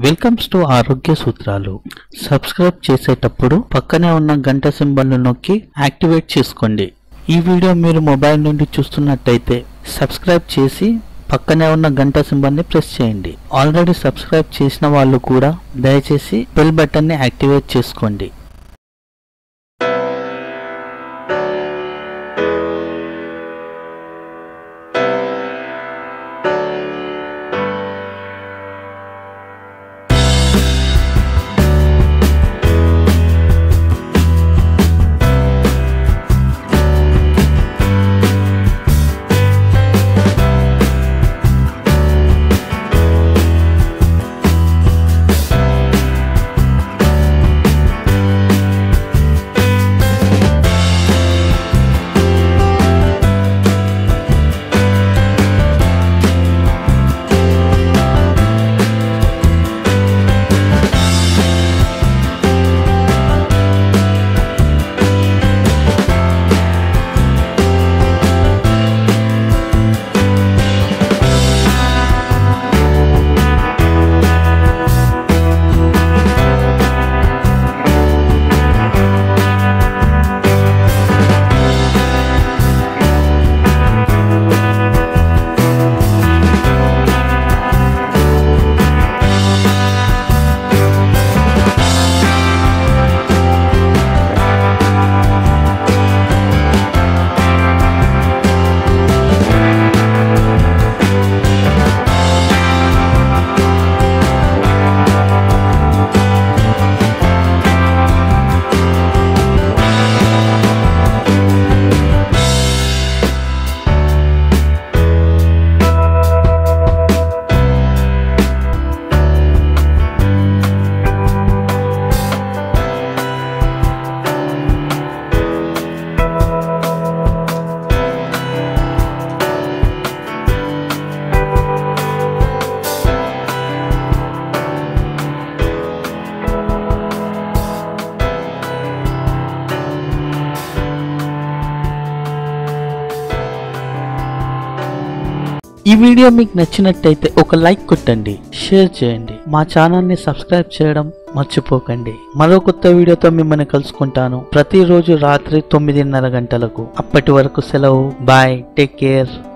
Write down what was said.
Welcomes to ఆరోగ్య సూత్రాలు. Subscribe చేసేటప్పుడు పక్కనే ఉన్న గంట సింబల్ ను నొక్కి యాక్టివేట్ చేసుకోండి. ఈ వీడియో మీరు మొబైల్ నుండి చూస్తున్నట్టయితే సబ్స్క్రైబ్ చేసి పక్కనే ఉన్న గంట సింబల్ ని ప్రెస్ చేయండి. ఆల్రెడీ సబ్స్క్రైబ్ చేసిన వాళ్ళు కూడా దయచేసి బెల్ బటన్ ని యాక్టివేట్ చేసుకోండి. ఈ వీడియో మీకు నచ్చినట్టయితే ఒక లైక్ కొట్టండి, షేర్ చేయండి, మా ఛానల్ ని సబ్స్క్రైబ్ చేయడం మర్చిపోకండి. మరో కొత్త వీడియోతో మిమ్మల్ని కలుసుకుంటాను ప్రతిరోజు రాత్రి 9:30 గంటలకు. అప్పటి వరకు సెలవు. Bye, take care.